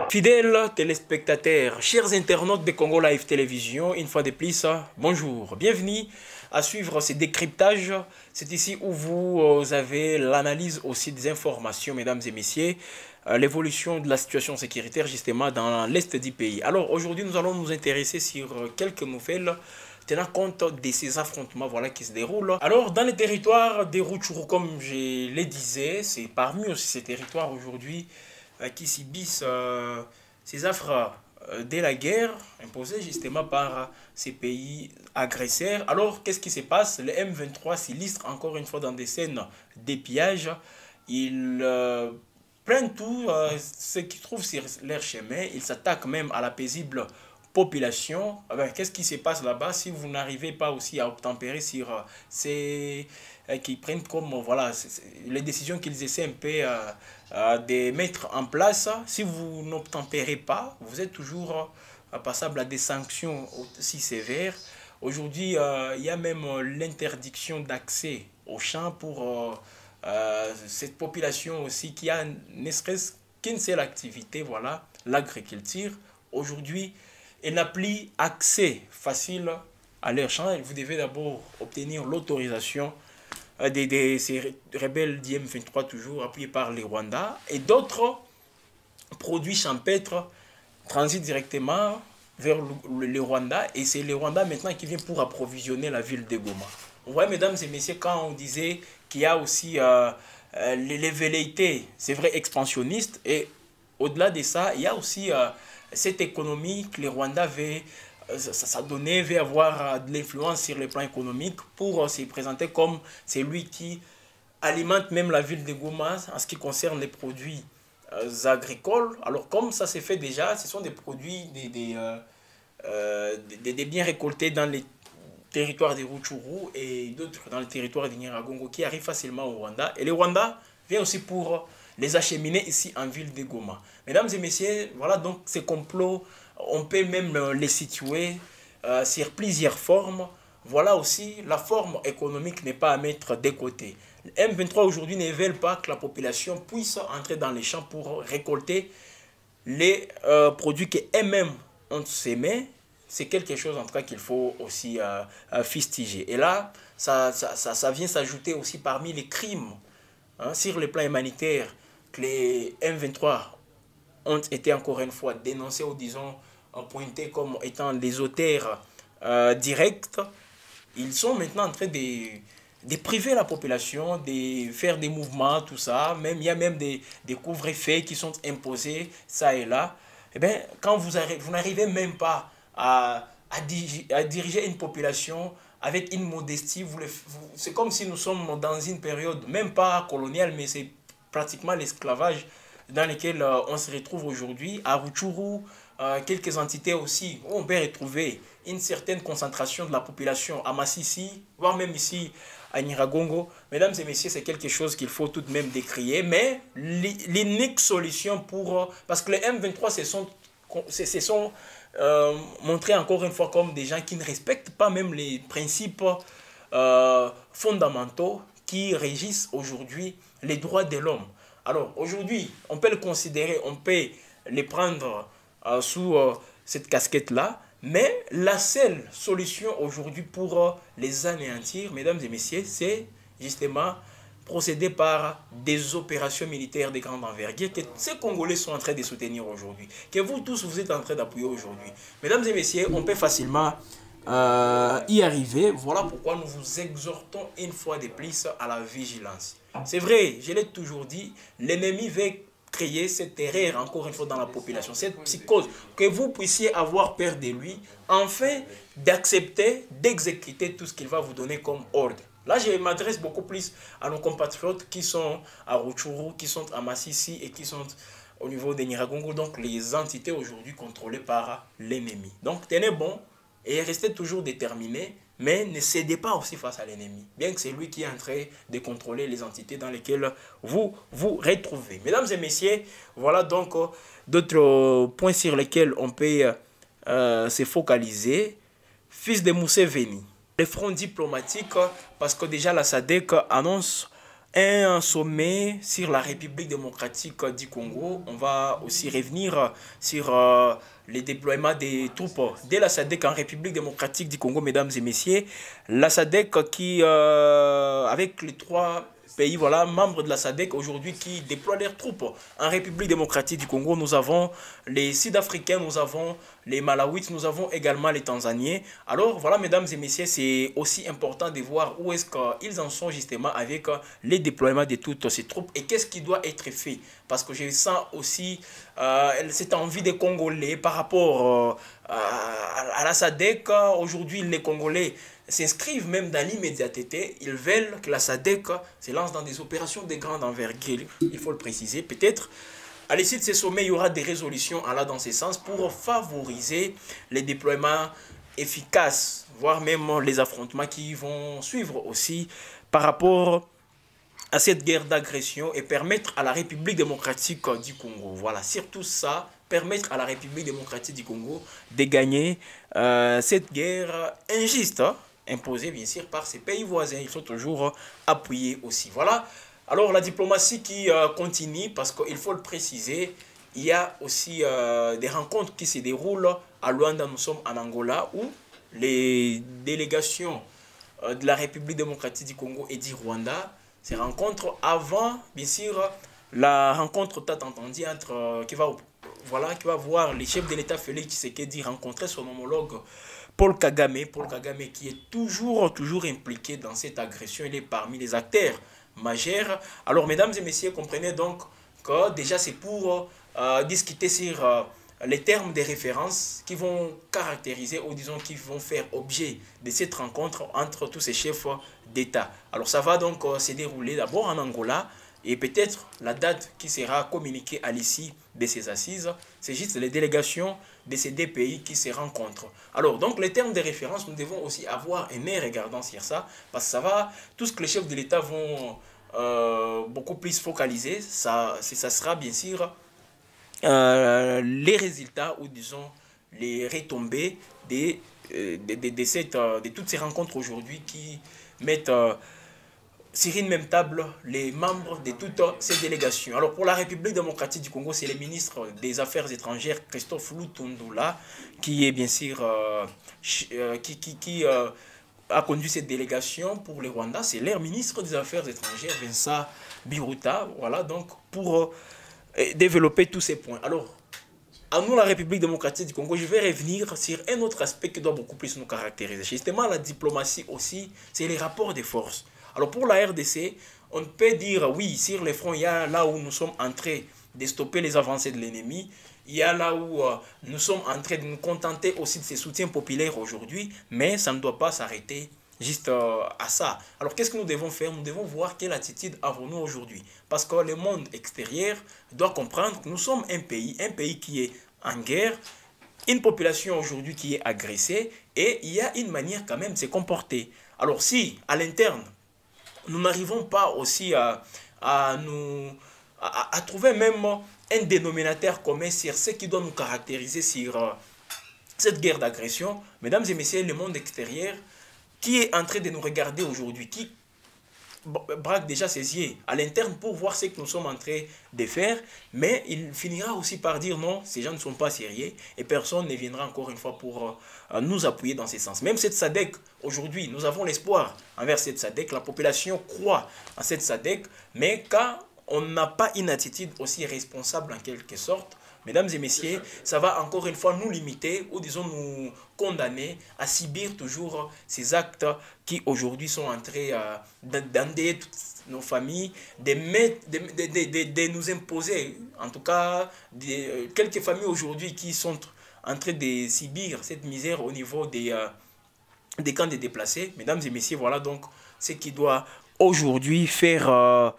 Fidèles téléspectateurs, chers internautes de Congo Live Télévision, une fois de plus, bonjour. Bienvenue à suivre ces décryptages. C'est ici où vous avez l'analyse aussi des informations, mesdames et messieurs, l'évolution de la situation sécuritaire justement dans l'est du pays. Alors aujourd'hui, nous allons nous intéresser sur quelques nouvelles tenant compte de ces affrontements qui se déroulent. Alors, dans les territoires des Rutshuru, comme je le disais, c'est parmi aussi ces territoires aujourd'hui qui subissent ces affres de la guerre imposée justement par ces pays agresseurs. Alors, qu'est-ce qui se passe? Le M23 s'illustre encore une fois dans des scènes d'épiage. Ils prennent tout ce qu'ils trouvent sur leur chemin. Ils s'attaquent même à la paisible population. Qu'est-ce qui se passe là-bas si vous n'arrivez pas aussi à obtempérer sur ces qui prennent comme les décisions qu'ils essaient un peu de mettre en place? Si vous n'obtempérez pas, vous êtes toujours passable à des sanctions aussi sévères. Aujourd'hui, il y a même l'interdiction d'accès aux champs pour cette population aussi qui a ne serait-ce qu'une seule activité, l'agriculture. Aujourd'hui, elle n'a plus accès facile à leurs champs. Vous devez d'abord obtenir l'autorisation ces rebelles d'IM23 toujours appuyés par les Rwandais. Et d'autres produits champêtres transitent directement vers le Rwanda. Et c'est les Rwandais maintenant qui viennent pour approvisionner la ville de Goma. Vous voyez, mesdames et messieurs, quand on disait qu'il y a aussi les velléités, c'est vrai, expansionnistes. Et au-delà de ça, il y a aussi cette économie que les Rwandais veut avoir de l'influence sur le plan économique pour se présenter comme celui qui alimente même la ville de Goma en ce qui concerne les produits agricoles. Alors comme ça s'est fait déjà, ce sont des produits, des biens récoltés dans les territoires des Rutshuru et d'autres dans le territoire de Nyiragongo qui arrivent facilement au Rwanda. Et le Rwanda vient aussi pour les acheminer ici en ville de Goma. Mesdames et messieurs, voilà donc ces complots, on peut même les situer sur plusieurs formes. Voilà aussi, la forme économique n'est pas à mettre de côté. M23 aujourd'hui ne veulent pas que la population puisse entrer dans les champs pour récolter les produits qu'eux-mêmes ont sémés. C'est quelque chose en tout cas qu'il faut aussi fustiger. Et là, ça vient s'ajouter aussi parmi les crimes sur le plan humanitaire que les M23 ont été encore une fois dénoncés ou disons pointés comme étant des auteurs directs. Ils sont maintenant en train de priver la population, de faire des mouvements, tout ça. Même, il y a même des couvre-feux qui sont imposés, ça et là. Eh bien, quand vous n'arrivez même pas à diriger une population avec une modestie, c'est comme si nous sommes dans une période, même pas coloniale, mais c'est pratiquement l'esclavage dans lequel on se retrouve aujourd'hui. À Rutshuru, quelques entités aussi, où on peut retrouver une certaine concentration de la population à Masisi, voire même ici à Nyiragongo. Mesdames et messieurs, c'est quelque chose qu'il faut tout de même décrier, mais l'unique solution parce que les M23 se sont montrés encore une fois comme des gens qui ne respectent pas même les principes fondamentaux qui régissent aujourd'hui les droits de l'homme. Alors aujourd'hui, on peut le considérer, on peut les prendre sous cette casquette-là, mais la seule solution aujourd'hui pour les anéantir, mesdames et messieurs, c'est justement procéder par des opérations militaires de grande envergure que ces Congolais sont en train de soutenir aujourd'hui, que vous tous vous êtes en train d'appuyer aujourd'hui. Mesdames et messieurs, on peut facilement y arriver. Voilà pourquoi nous vous exhortons une fois de plus à la vigilance. C'est vrai, je l'ai toujours dit, l'ennemi veut créer cette terreur encore une fois dans la population, cette psychose, que vous puissiez avoir peur de lui, afin d'accepter, d'exécuter tout ce qu'il va vous donner comme ordre. Là, je m'adresse beaucoup plus à nos compatriotes qui sont à Rutshuru, qui sont à Masisi et qui sont au niveau de Nyiragongo, donc les entités aujourd'hui contrôlées par l'ennemi. Donc tenez bon et restez toujours déterminés, mais ne cédez pas aussi face à l'ennemi, bien que c'est lui qui est en train de contrôler les entités dans lesquelles vous vous retrouvez. Mesdames et messieurs, voilà donc d'autres points sur lesquels on peut se focaliser. Fils de Museveni. Les fronts diplomatiques, parce que déjà la SADC annonce un sommet sur la République démocratique du Congo. On va aussi revenir sur les déploiements des troupes de la SADC en République démocratique du Congo, mesdames et messieurs. La SADC qui, avec les trois pays, voilà, membres de la SADC aujourd'hui qui déploient leurs troupes en République démocratique du Congo. Nous avons les Sud-Africains, nous avons les Malawites, nous avons également les Tanzaniens. Alors voilà, mesdames et messieurs, c'est aussi important de voir où est-ce qu'ils en sont justement avec les déploiements de toutes ces troupes et qu'est-ce qui doit être fait. Parce que je sens aussi cette envie des Congolais par rapport à la SADC. Aujourd'hui, les Congolais s'inscrivent même dans l'immédiateté. Ils veulent que la SADC se lance dans des opérations de grande envergure, il faut le préciser. Peut-être à l'issue de ces sommets, il y aura des résolutions allant dans ce sens pour favoriser les déploiements efficaces, voire même les affrontements qui vont suivre aussi par rapport à cette guerre d'agression et permettre à la République démocratique du Congo, voilà, surtout ça, permettre à la République démocratique du Congo de gagner cette guerre injuste, imposée bien sûr par ses pays voisins. Il faut toujours appuyer aussi. Voilà. Alors la diplomatie qui continue, parce qu'il faut le préciser, il y a aussi des rencontres qui se déroulent à Luanda. Nous sommes en Angola où les délégations de la République démocratique du Congo et du Rwanda se rencontrent avant, bien sûr, la rencontre tant entendue entre qui va voir les chefs de l'État Félix Tshisekedi rencontrer son homologue Paul Kagame qui est toujours impliqué dans cette agression. Il est parmi les acteurs majeurs. Alors, mesdames et messieurs, comprenez donc que déjà c'est pour discuter sur les termes de référence qui vont caractériser ou disons qui vont faire objet de cette rencontre entre tous ces chefs d'État. Alors, ça va donc se dérouler d'abord en Angola. Et peut-être la date qui sera communiquée à l'issue de ces assises, c'est juste les délégations de ces deux pays qui se rencontrent. Alors, donc, les termes de référence, nous devons aussi avoir un œil regardant sur ça, parce que ça va, tout ce que les chefs de l'État vont beaucoup plus focaliser, ça sera bien sûr les résultats ou disons les retombées de toutes ces rencontres aujourd'hui qui mettent sur une même table les membres de toutes ces délégations. Alors pour la République démocratique du Congo, c'est le ministre des Affaires étrangères, Christophe Lutundula, qui est bien sûr qui a conduit cette délégation. Pour le Rwanda, c'est leur ministre des Affaires étrangères, Vincent Biruta, voilà, donc pour développer tous ces points. Alors, à nous, la République démocratique du Congo, je vais revenir sur un autre aspect qui doit beaucoup plus nous caractériser. Justement, la diplomatie aussi, c'est les rapports de force. Alors pour la RDC, on peut dire oui, sur les fronts, il y a là où nous sommes en train de stopper les avancées de l'ennemi. Il y a là où nous sommes en train de nous contenter aussi de ces soutiens populaires aujourd'hui. Mais ça ne doit pas s'arrêter juste à ça. Alors qu'est-ce que nous devons faire? Nous devons voir quelle attitude avons-nous aujourd'hui. Parce que le monde extérieur doit comprendre que nous sommes un pays qui est en guerre, une population aujourd'hui qui est agressée et il y a une manière quand même de se comporter. Alors si à l'interne, nous n'arrivons pas aussi à trouver même un dénominateur commun sur ce qui doit nous caractériser sur cette guerre d'agression. Mesdames et messieurs, le monde extérieur qui est en train de nous regarder aujourd'hui, qui braque déjà ses yeux à l'interne pour voir ce que nous sommes en train de faire, mais il finira aussi par dire non, ces gens ne sont pas sérieux et personne ne viendra encore une fois pour nous appuyer dans ce sens. Même cette SADC, aujourd'hui, nous avons l'espoir envers cette SADC, la population croit en cette SADC, mais quand on n'a pas une attitude aussi responsable en quelque sorte, mesdames et messieurs, ça va encore une fois nous limiter ou disons nous condamner à subir toujours ces actes qui aujourd'hui sont en train d'endetter toutes nos familles, de nous imposer, en tout cas quelques familles aujourd'hui qui sont en train de subir cette misère au niveau des camps de déplacés. Mesdames et messieurs, voilà donc ce qui doit aujourd'hui faire,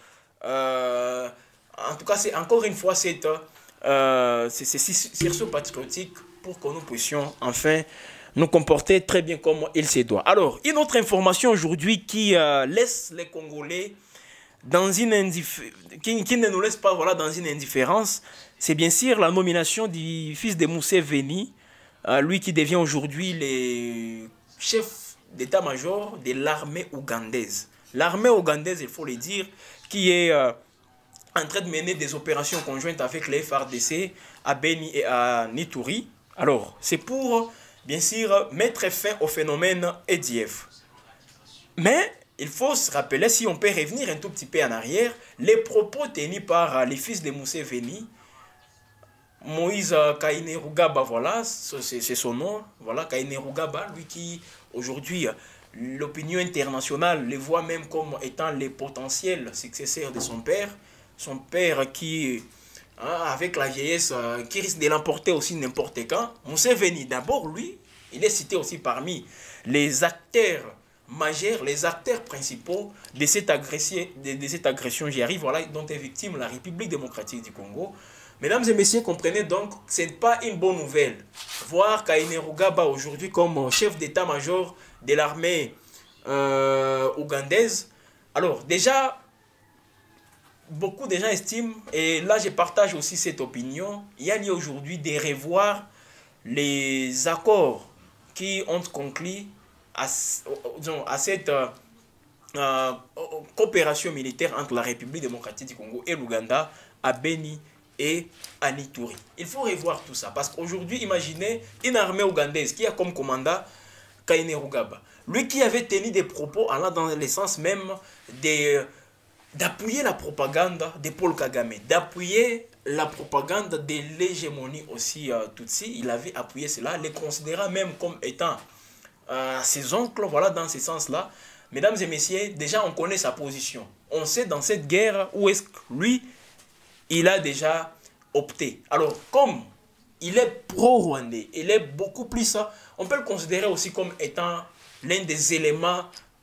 en tout cas c'est encore une fois cette sursaut patriotique pour que nous puissions enfin nous comporter très bien comme il se doit. Alors, une autre information aujourd'hui qui laisse les Congolais dans une qui ne nous laisse pas voilà, dans une indifférence, c'est bien sûr la nomination du fils de Museveni, lui qui devient aujourd'hui le chef d'état-major de l'armée ougandaise. L'armée ougandaise, il faut le dire, qui est en train de mener des opérations conjointes avec les FARDC à Beni et à Nitouri. Alors, c'est pour, bien sûr, mettre fin au phénomène EDF. Mais il faut se rappeler, si on peut revenir un tout petit peu en arrière, les propos tenus par les fils de Museveni, Moïse Kainerugaba, voilà, c'est son nom, voilà, Kainerugaba, lui qui, aujourd'hui, l'opinion internationale les voit même comme étant les potentiels successeurs de son père qui, avec la vieillesse, qui risque de l'emporter aussi n'importe quand. Museveni, d'abord, lui, il est cité aussi parmi les acteurs majeurs, les acteurs principaux de cette agression, j'y arrive, voilà, dont est victime la République démocratique du Congo. Mesdames et messieurs, comprenez donc, ce n'est pas une bonne nouvelle. Voir Kainerugaba aujourd'hui comme chef d'état-major de l'armée ougandaise. Alors, déjà, beaucoup de gens estiment, et là je partage aussi cette opinion, il y a lieu aujourd'hui de revoir les accords qui ont conclu à cette coopération militaire entre la République démocratique du Congo et l'Ouganda à Beni et à Nitouri. Il faut revoir tout ça parce qu'aujourd'hui, imaginez une armée ougandaise qui a comme commandant Kainerugaba. Lui qui avait tenu des propos allant dans le sens même d'appuyer la propagande de Paul Kagame, d'appuyer la propagande de l'hégémonie aussi Tutsi. Il avait appuyé cela, les considérant même comme étant ses oncles, voilà, dans ce sens-là. Mesdames et messieurs, déjà on connaît sa position. On sait dans cette guerre où est-ce que lui, il a déjà opté. Alors, comme il est pro-rwandais, il est beaucoup plus, on peut le considérer aussi comme étant l'un des éléments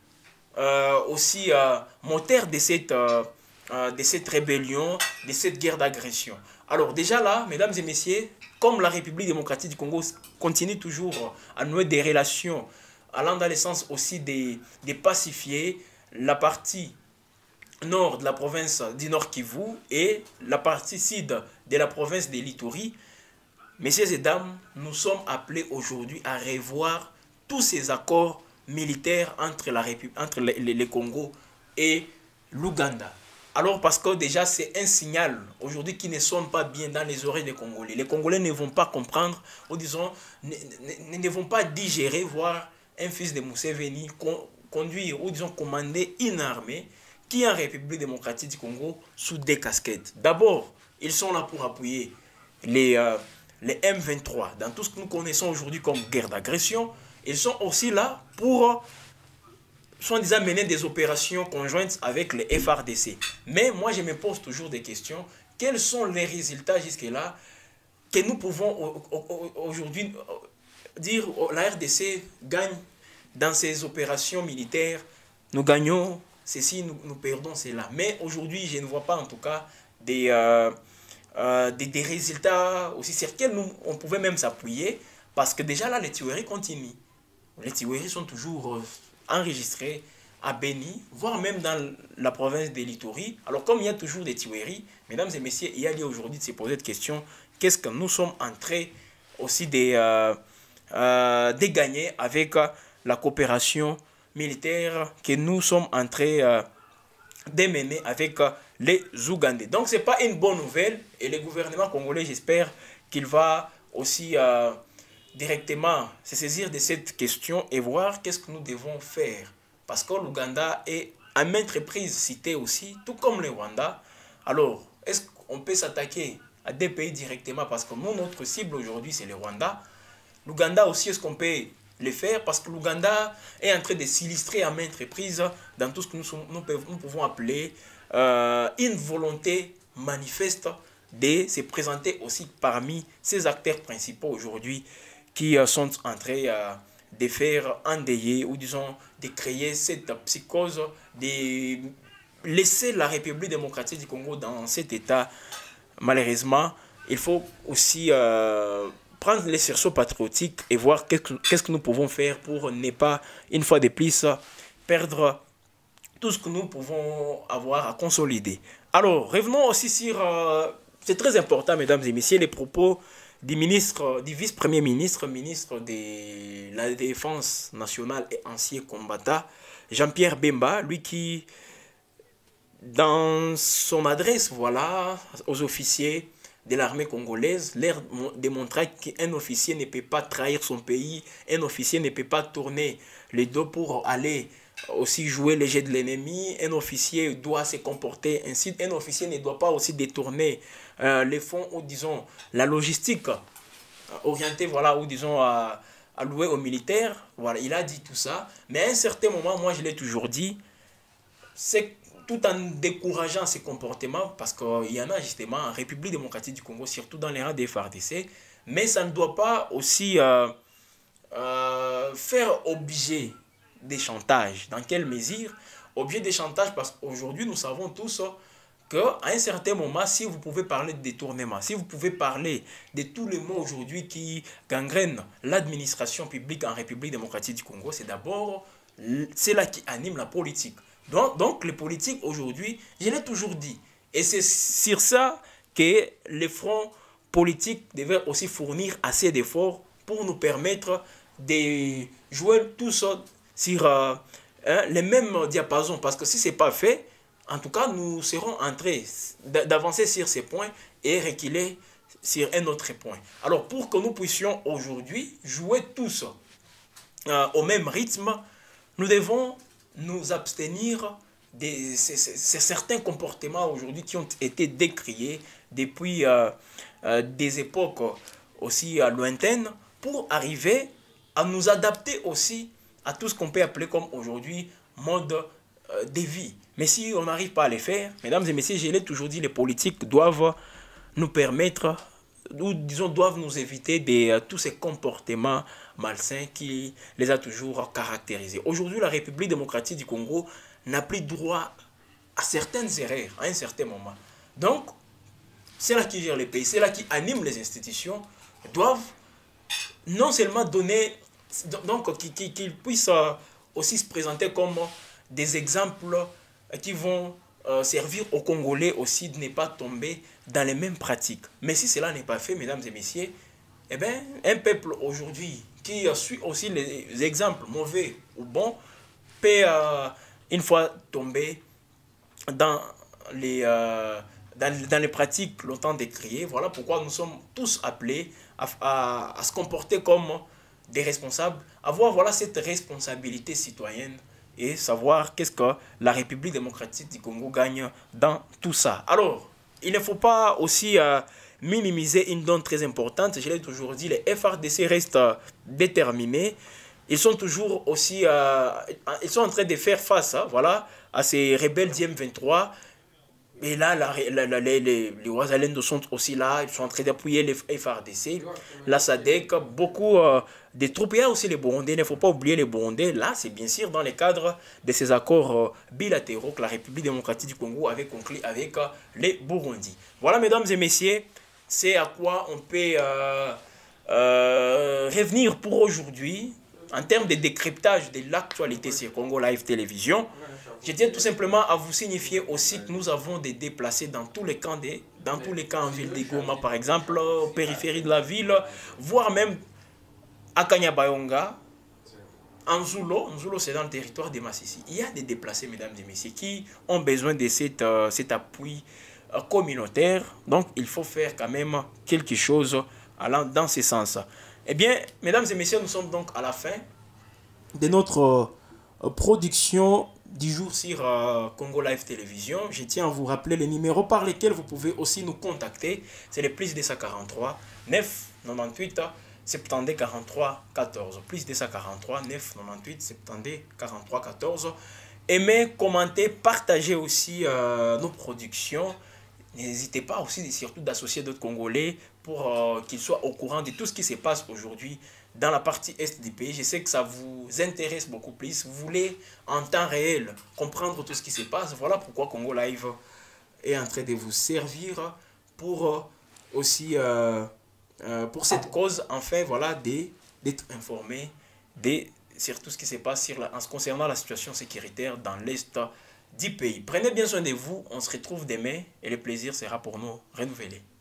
aussi moteur de cette rébellion, de cette guerre d'agression. Alors déjà là, mesdames et messieurs, comme la République démocratique du Congo continue toujours à nouer des relations allant dans le sens aussi de pacifier la partie nord de la province du Nord Kivu et la partie sud de la province de l'Ituri, messieurs et dames, nous sommes appelés aujourd'hui à revoir tous ces accords militaires entre le Congo et l'Ouganda. Alors parce que déjà c'est un signal aujourd'hui qui ne sonne pas bien dans les oreilles des Congolais. Les Congolais ne vont pas comprendre, ou disons, ne vont pas digérer, voir un fils de Museveni conduire, ou disons commander une armée qui est en République démocratique du Congo sous des casquettes. D'abord, ils sont là pour appuyer les M23 dans tout ce que nous connaissons aujourd'hui comme guerre d'agression. Ils sont aussi là pour soi-disant mener des opérations conjointes avec les FARDC. Mais moi, je me pose toujours des questions. Quels sont les résultats jusque-là que nous pouvons aujourd'hui dire la RDC gagne dans ces opérations militaires? Nous gagnons ceci, nous perdons cela. Mais aujourd'hui, je ne vois pas en tout cas des résultats aussi sur lesquels on pouvait même s'appuyer. Parce que déjà là, les tueries continuent. Les tueries sont toujours enregistrées à Beni, voire même dans la province de l'Ituri. Alors comme il y a toujours des tueries, mesdames et messieurs, il y a lieu aujourd'hui de se poser cette question. Qu'est-ce que nous sommes en train aussi de gagner avec la coopération militaire que nous sommes en train de mener avec les Ougandais. Donc ce n'est pas une bonne nouvelle et le gouvernement congolais, j'espère qu'il va aussi directement se saisir de cette question et voir qu'est-ce que nous devons faire. Parce que l'Ouganda est à maintes reprises cité aussi, tout comme le Rwanda. Alors, est-ce qu'on peut s'attaquer à des pays directement? Parce que nous, notre cible aujourd'hui, c'est le Rwanda. L'Ouganda aussi, est-ce qu'on peut le faire? Parce que l'Ouganda est en train de s'illustrer à maintes reprises dans tout ce que nous pouvons appeler une volonté manifeste de se présenter aussi parmi ces acteurs principaux aujourd'hui qui sont en train de faire endeuiller ou disons de créer cette psychose, de laisser la République démocratique du Congo dans cet état. Malheureusement, il faut aussi prendre les sursaut patriotiques et voir qu'est-ce que nous pouvons faire pour ne pas, une fois de plus, perdre tout ce que nous pouvons avoir à consolider. Alors, revenons aussi sur... c'est très important, mesdames et messieurs, les propos du ministre, du vice-premier ministre, ministre de la Défense nationale et ancien combattant, Jean-Pierre Bemba, lui qui dans son adresse, voilà, aux officiers de l'armée congolaise, leur démontrer qu'un officier ne peut pas trahir son pays, un officier ne peut pas tourner le dos pour aller aussi jouer les jets de l'ennemi, un officier doit se comporter ainsi, un officier ne doit pas aussi détourner les fonds ou disons la logistique orientée, voilà, ou disons allouée aux militaires, voilà, il a dit tout ça, mais à un certain moment, moi je l'ai toujours dit, c'est tout en décourageant ces comportements, parce qu'il y en a justement en République démocratique du Congo, surtout dans les rangs des FARDC, mais ça ne doit pas aussi faire objet des chantages. Dans quelle mesure? Objet des chantages, parce qu'aujourd'hui, nous savons tous qu'à un certain moment, si vous pouvez parler de détournement, si vous pouvez parler de tous les mots aujourd'hui qui gangrènent l'administration publique en République démocratique du Congo, c'est d'abord là qui anime la politique. Donc les politiques aujourd'hui, je l'ai toujours dit, et c'est sur ça que les fronts politiques devaient aussi fournir assez d'efforts pour nous permettre de jouer tous sur les mêmes diapasons. Parce que si ce n'est pas fait, en tout cas, nous serons en train d'avancer sur ces points et reculer sur un autre point. Alors, pour que nous puissions aujourd'hui jouer tous au même rythme, nous devons nous abstenir de certains comportements aujourd'hui qui ont été décriés depuis des époques aussi lointaines pour arriver à nous adapter aussi à tout ce qu'on peut appeler comme aujourd'hui mode de vie. Mais si on n'arrive pas à les faire, mesdames et messieurs, je l'ai toujours dit, les politiques doivent nous permettre, ou disons doivent nous éviter de tous ces comportements malsains qui les a toujours caractérisés. Aujourd'hui, la République démocratique du Congo n'a plus droit à certaines erreurs à un certain moment. Donc, c'est là qui gère les pays, c'est là qui anime les institutions, doivent non seulement donner, donc qu'ils puissent aussi se présenter comme des exemples qui vont servir aux Congolais aussi de ne pas tomber dans les mêmes pratiques. Mais si cela n'est pas fait, mesdames et messieurs, eh bien, un peuple aujourd'hui qui suit aussi les exemples mauvais ou bons peut une fois tomber dans dans les pratiques longtemps décriées. Voilà pourquoi nous sommes tous appelés à se comporter comme des responsables, avoir voilà, cette responsabilité citoyenne et savoir qu'est-ce que la République démocratique du Congo gagne dans tout ça. Alors, il ne faut pas aussi minimiser une donne très importante. Je l'ai toujours dit, les FARDC restent déterminés. Ils sont toujours aussi ils sont en train de faire face voilà, à ces rebelles d'IM23. Et là, les Ouazalendo sont aussi là, ils sont en train d'appuyer les FARDC, la SADC, beaucoup de troupes. Il y a aussi les Burundais, il ne faut pas oublier les Burundais. Là, c'est bien sûr dans le cadre de ces accords bilatéraux que la République démocratique du Congo avait conclu avec les Burundis. Voilà, mesdames et messieurs, c'est à quoi on peut revenir pour aujourd'hui en termes de décryptage de l'actualité sur Congo Live Télévision. Je tiens tout simplement à vous signifier aussi que nous avons des déplacés dans tous les camps, en ville de Goma, par exemple, aux périphéries de la ville, voire même à Kanyabayonga, en Zoulo. Zoulo, c'est dans le territoire de Massissi. Il y a des déplacés, mesdames et messieurs, qui ont besoin de cet appui communautaire. Donc, il faut faire quand même quelque chose allant dans ce sens. Eh bien, mesdames et messieurs, nous sommes donc à la fin de notre production du jour sur Congo Live Télévision. Je tiens à vous rappeler les numéros par lesquels vous pouvez aussi nous contacter. C'est les plus 243 9 98 70 43 14. Plus 243 9 98 70 43 14. Aimez, commentez, partagez aussi nos productions. N'hésitez pas aussi surtout d'associer d'autres Congolais pour qu'ils soient au courant de tout ce qui se passe aujourd'hui dans la partie est du pays. Je sais que ça vous intéresse beaucoup plus. Vous voulez en temps réel comprendre tout ce qui se passe. Voilà pourquoi Congo Live est en train de vous servir pour aussi pour cette cause, enfin voilà, d'être informé sur tout ce qui se passe en ce concernant la situation sécuritaire dans l'est du pays. Prenez bien soin de vous. On se retrouve demain et le plaisir sera pour nous renouvelé.